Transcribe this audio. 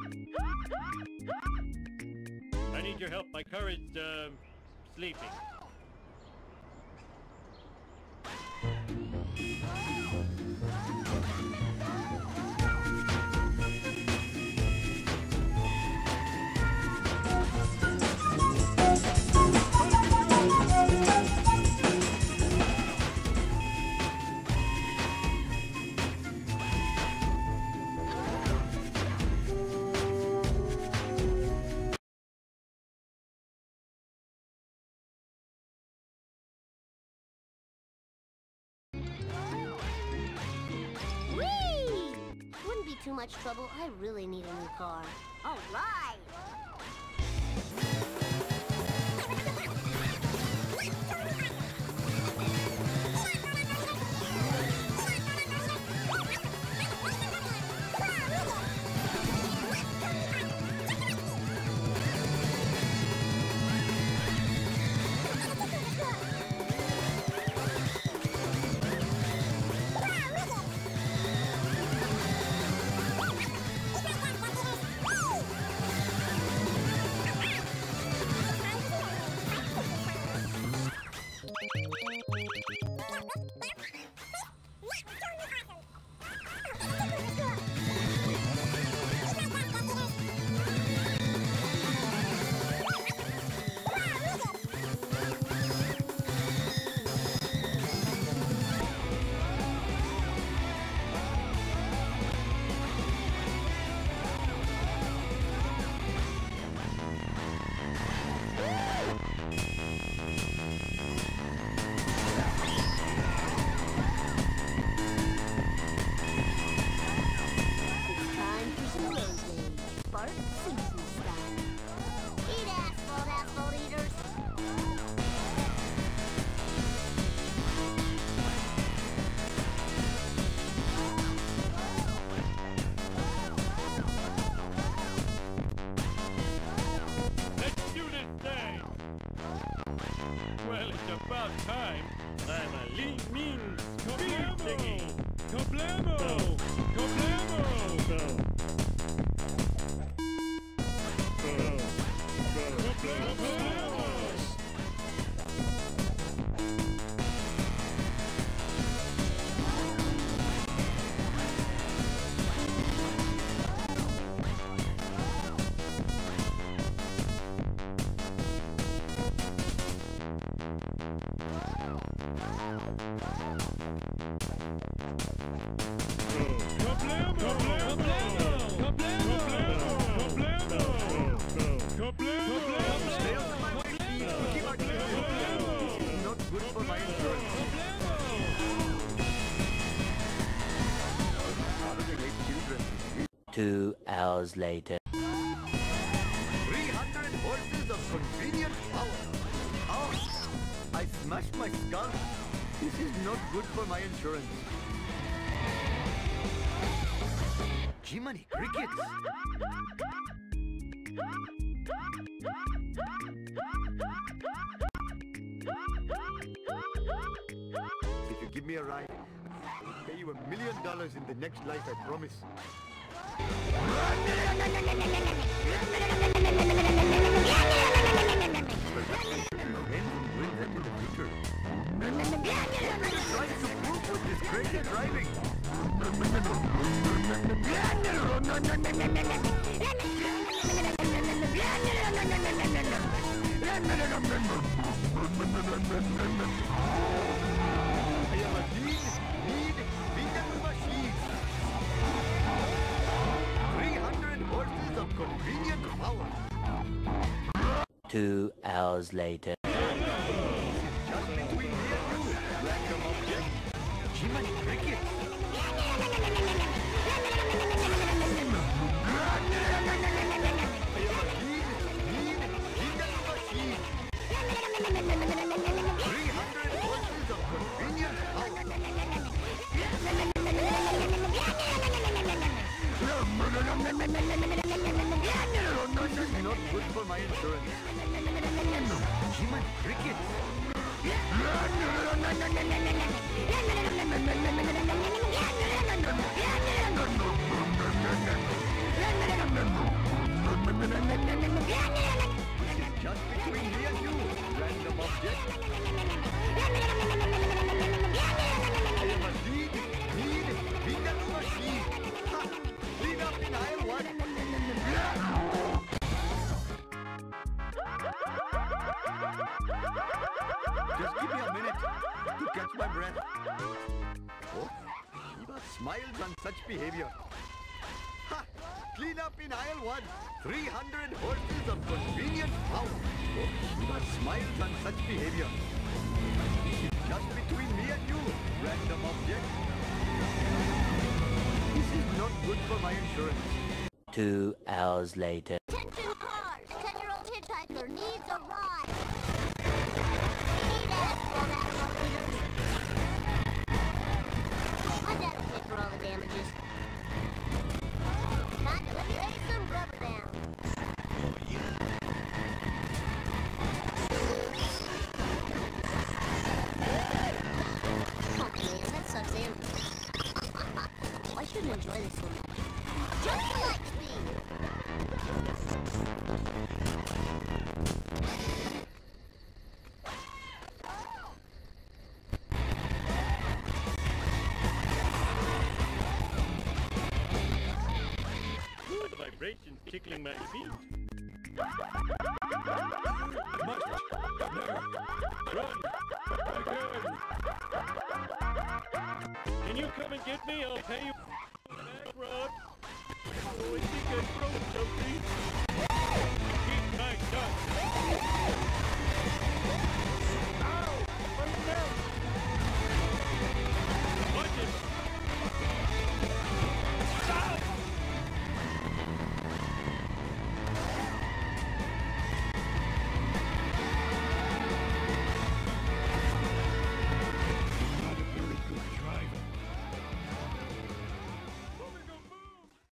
I need your help. My car is, sleeping. Too much trouble. I really need a new car. All right. Simpsons style. Eat asphalt, asphalt eaters. Let's do this thing. Well, it's about time. I'm a lean, mean, speed thingy. Kablamo! Kablamo! Two hours later. 300 horses of convenient power. Oh, I smashed my skull. This is not good for my insurance. Jiminy crickets. If you give me a ride, I'll pay you $1 million in the next life, I promise. Trying to prove with this crazy driving. I am a lean, vegan machine. 300 horses of convenient power. 2 hours later. Just between here and you, random object. Jiminy cricket. I am a lean, vegan machine. 300 horses of convenient power. This is not good for my insurance. Human crickets. smiles on such behavior. Ha! Clean up in aisle 1. 300 horses of convenient power. But smiles on such behavior. Just between me and you, random object. This is not good for my insurance. 2 hours later. Attention cars! 10-year-old hitchhiker needs a ride! Need asphalt outliers. My dad will pay for all the damages. Time to lay some rubber down. Oh man, that sucks in. Why shouldn't I enjoy this so much? Just like speed! The vibrations tickling my feet. Run! Again! Can you come and get me? I'll pay you back, Rod. Oh, I think I broke something.